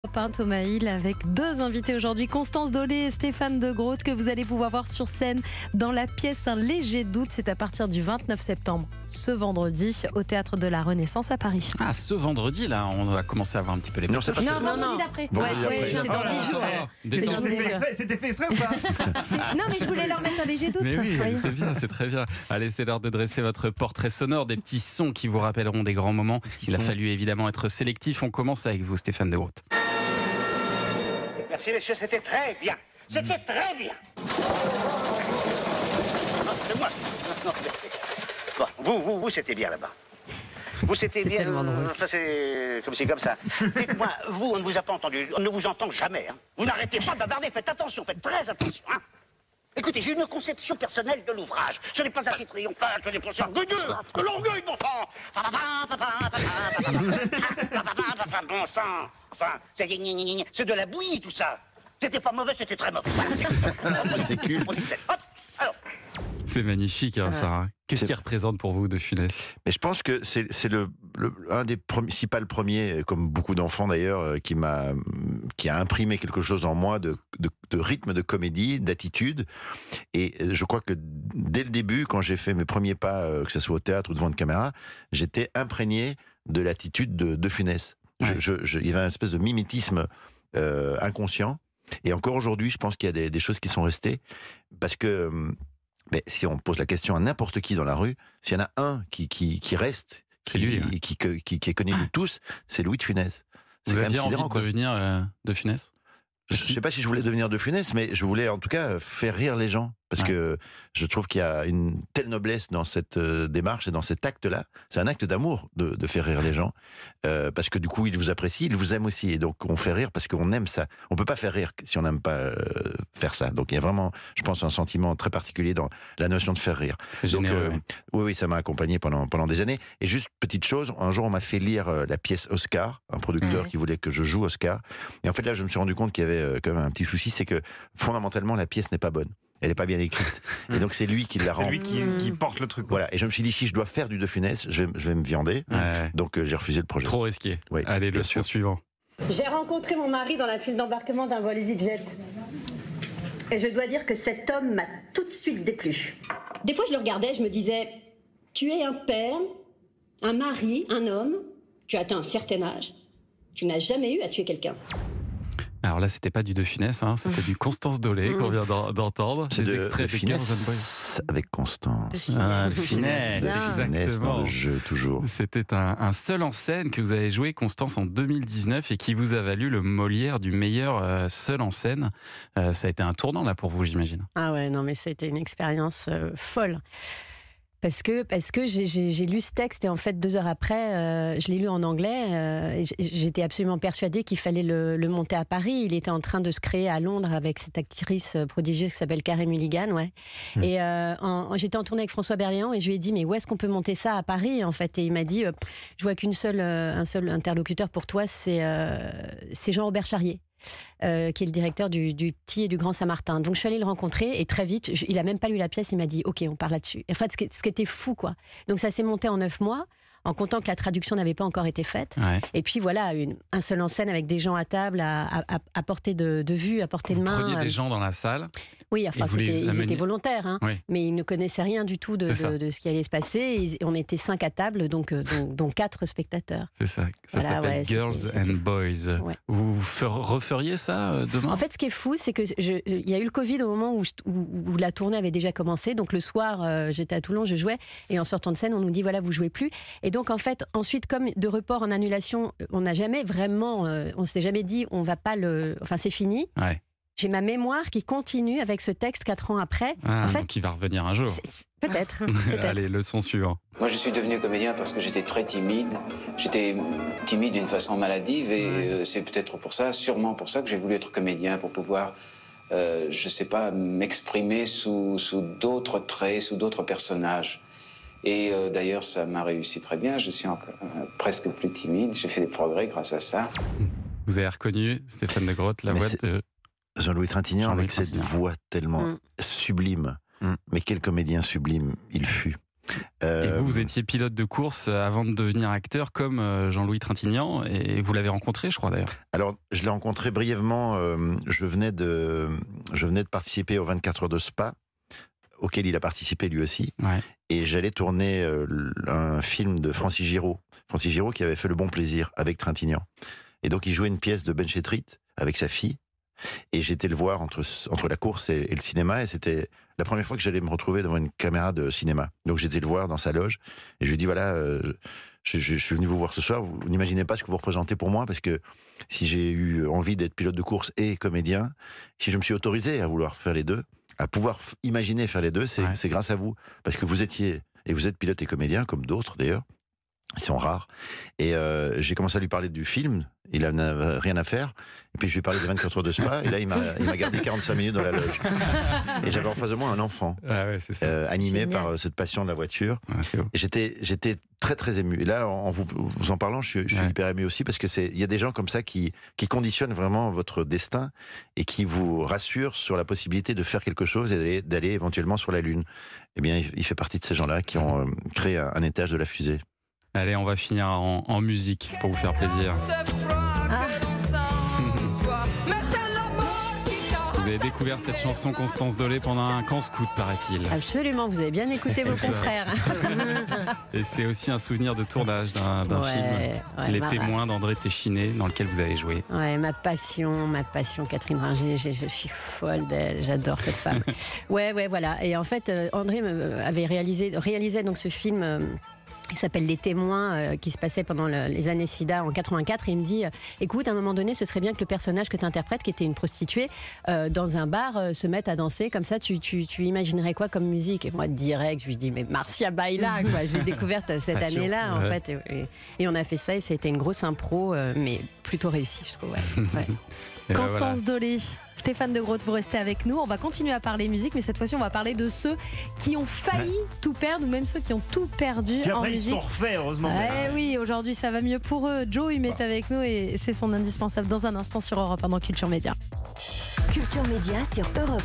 Thomas Hill avec deux invités aujourd'hui, Constance Dolé et Stéphane De Groot, que vous allez pouvoir voir sur scène dans la pièce Un léger doute. C'est à partir du 29 septembre, ce vendredi, au Théâtre de la Renaissance à Paris. Ah, ce vendredi, là, on va commencer à voir un petit peu les Non, vendredi d'après. C'est dans 10 jours. C'était fait exprès ou pas? Non, mais je voulais leur mettre un léger doute. Mais oui, c'est bien, c'est très bien. Allez, c'est l'heure de dresser votre portrait sonore, des petits sons qui vous rappelleront des grands moments. Il a fallu évidemment être sélectif. On commence avec vous, Stéphane De Groot. Merci messieurs, c'était très bien. C'était très bien. Non, c'est moi. Bon, vous, c'était bien là-bas. Vous, c'était bien. Ça, c'est comme c'est comme ça. Dites-moi, vous, on ne vous a pas entendu. On ne vous entend jamais. Hein. Vous n'arrêtez pas de bavarder. Faites attention, faites très attention. Hein. Écoutez, j'ai une conception personnelle de l'ouvrage. Ce n'est pas assez triomphal, ce n'est pas assez orgueilleux. De l'orgueil, bon sang. Bon sang. Enfin, c'est de la bouillie, tout ça. C'était pas mauvais, c'était très mauvais. Voilà. C'est culte. Hop, alors. C'est magnifique, hein, ça. Hein. Qu'est-ce qui représente pour vous De Funès? Mais je pense que c'est un des premiers, si pas le premier, comme beaucoup d'enfants d'ailleurs, qui a imprimé quelque chose en moi de rythme, de comédie, d'attitude. Et je crois que dès le début, quand j'ai fait mes premiers pas, que ce soit au théâtre ou devant une caméra, j'étais imprégné de l'attitude de Funès. Ouais. Il y avait une espèce de mimétisme inconscient. Et encore aujourd'hui, je pense qu'il y a des choses qui sont restées. Parce que mais si on pose la question à n'importe qui dans la rue, s'il y en a un qui reste, C'est lui, hein. qui est connu de tous, c'est Louis de Funès. Vous aviez envie sidérant, de quoi. devenir De Funès? Je ne sais pas si je voulais devenir De Funès, mais je voulais en tout cas faire rire les gens. Parce que je trouve qu'il y a une telle noblesse dans cette démarche et dans cet acte-là. C'est un acte d'amour de faire rire les gens. Parce que du coup, ils vous apprécient, ils vous aiment aussi. Et donc, on fait rire parce qu'on aime ça. On ne peut pas faire rire si on n'aime pas faire ça. Donc, il y a vraiment, je pense, un sentiment très particulier dans la notion de faire rire. C'est généreux. Oui, ça m'a accompagné pendant des années. Et juste petite chose, un jour, on m'a fait lire la pièce Oscar, un producteur qui voulait que je joue Oscar. Et en fait, là, je me suis rendu compte qu'il y avait quand même un petit souci, c'est que fondamentalement, la pièce n'est pas bonne. Elle n'est pas bien écrite. Et donc, c'est lui qui la rend. C'est lui qui porte le truc. Voilà. Et je me suis dit, si je dois faire du De Funès, je vais me viander. Ouais. Donc, j'ai refusé le projet. Trop risqué. Oui, Allez, le bien son sûr. suivant. J'ai rencontré mon mari dans la file d'embarquement d'un vol EasyJet. Et je dois dire que cet homme m'a tout de suite déplu. Des fois, je le regardais, je me disais, tu es un père, un mari, un homme, tu as atteint un certain âge, tu n'as jamais eu à tuer quelqu'un. Alors là, c'était pas du De Funès, hein, c'était du Constance Dolé qu'on vient d'entendre. C'est Des de extraits de Girls and Boys. Funès avec Constance. Ah, de Funès, Funès dans exactement. le jeu, toujours. C'était un seul en scène que vous avez joué, Constance, en 2019 et qui vous a valu le Molière du meilleur seul en scène. Ça a été un tournant là pour vous, j'imagine. Ah ouais, non mais ça a été une expérience folle. Parce que j'ai lu ce texte et en fait 2 heures après, je l'ai lu en anglais. Et j'étais absolument persuadée qu'il fallait le monter à Paris. Il était en train de se créer à Londres avec cette actrice prodigieuse qui s'appelle Carey Mulligan, ouais. Et j'étais en tournée avec François Berléand et je lui ai dit mais où est-ce qu'on peut monter ça à Paris en fait? Et il m'a dit je vois un seul interlocuteur pour toi, c'est Jean-Robert Charrier. Qui est le directeur du Petit et du Grand Saint-Martin. Donc je suis allée le rencontrer et très vite, il a même pas lu la pièce, il m'a dit ok, on part là-dessus. En fait, ce qui était fou quoi. Donc ça s'est monté en 9 mois. En comptant que la traduction n'avait pas encore été faite. Ouais. Et puis voilà, un seul en scène avec des gens à table, à portée de vue, à portée de main. Vous preniez des gens dans la salle. Oui, enfin, ils étaient volontaires, hein, oui. Mais ils ne connaissaient rien du tout de ce qui allait se passer. On était 5 à table, donc 4 spectateurs. C'est ça, ça s'appelle Girls and Boys. Ouais. Vous referiez ça demain? En fait, ce qui est fou, c'est qu'il y a eu le Covid au moment où la tournée avait déjà commencé. Donc le soir, j'étais à Toulon, je jouais, et en sortant de scène, on nous dit voilà, vous jouez plus. Et donc en fait, ensuite, comme de report en annulation, on n'a jamais vraiment, on s'est jamais dit on va pas enfin c'est fini. Ouais. J'ai ma mémoire qui continue avec ce texte 4 ans après. Ah, en fait, donc il va revenir un jour. Peut-être. Allez, le son suivant. Moi, je suis devenu comédien parce que j'étais très timide. J'étais timide d'une façon maladive et c'est peut-être pour ça, sûrement pour ça que j'ai voulu être comédien, pour pouvoir, je sais pas, m'exprimer sous d'autres traits, sous d'autres personnages. Et d'ailleurs, ça m'a réussi très bien. Je suis presque plus timide. J'ai fait des progrès grâce à ça. Vous avez reconnu, Stéphane De Groot, la voix de Jean-Louis Trintignant avec cette voix tellement sublime. Mais quel comédien sublime il fut. Et vous étiez pilote de course avant de devenir acteur, comme Jean-Louis Trintignant, et vous l'avez rencontré, je crois d'ailleurs. Alors, je l'ai rencontré brièvement. Je venais de participer aux 24 heures de Spa, auquel il a participé lui aussi. Ouais. Et j'allais tourner un film de Francis Giraud. Francis Giraud qui avait fait Le Bon Plaisir avec Trintignant. Et donc, il jouait une pièce de Ben Chetrit avec sa fille. Et j'étais le voir entre la course et le cinéma. Et c'était la première fois que j'allais me retrouver devant une caméra de cinéma. Donc, j'étais le voir dans sa loge. Et je lui ai dit, voilà, je suis venu vous voir ce soir. Vous n'imaginez pas ce que vous représentez pour moi, parce que si j'ai eu envie d'être pilote de course et comédien, si je me suis autorisé à vouloir faire les deux, à pouvoir imaginer faire les deux, c'est grâce à vous. Parce que vous étiez, et vous êtes pilote et comédien, comme d'autres d'ailleurs, ils sont rares. Et j'ai commencé à lui parler du film, il n'avait rien à faire. Et puis je lui ai parlé des 24 heures de Spa, et là il m'a gardé 45 minutes dans la loge. Et j'avais en face de moi un enfant, animé par cette passion de la voiture. Et j'étais très très ému. Et là, en vous en parlant, je suis hyper ému aussi, parce que il y a des gens comme ça qui conditionnent vraiment votre destin et qui vous rassurent sur la possibilité de faire quelque chose et d'aller éventuellement sur la Lune. Eh bien, il fait partie de ces gens-là qui ont créé un étage de la fusée. Allez, on va finir en musique pour vous faire plaisir. Vous avez découvert cette chanson, Constance Dolé, pendant un camp scout, paraît-il. Absolument, vous avez bien écouté vos confrères. Et c'est aussi un souvenir de tournage d'un film, Les Témoins d'André Téchiné, dans lequel vous avez joué. Ouais, ma passion, Catherine Ringer, je suis folle d'elle, j'adore cette femme. Ouais, voilà. Et en fait, André avait réalisé donc ce film. Il s'appelle Les Témoins, qui se passait pendant les années SIDA en 84. Et il me dit, écoute, à un moment donné, ce serait bien que le personnage que tu interprètes, qui était une prostituée, dans un bar, se mette à danser. Comme ça, tu imaginerais quoi comme musique? Et moi, direct, je lui dis, mais Marcia Baila, quoi. Je l'ai découverte cette année-là, en fait. Et on a fait ça, et c'était une grosse impro, mais plutôt réussie, je trouve. Ouais. Constance Dolé, Stéphane de Groot, vous restez avec nous. On va continuer à parler musique, mais cette fois-ci, on va parler de ceux qui ont failli tout perdre, ou même ceux qui ont tout perdu en musique. Ils sont refaits, heureusement. Oui, aujourd'hui, ça va mieux pour eux. Joe Hume est avec nous, et c'est son indispensable dans un instant sur Europe 1 dans Culture Média. Culture Média sur Europe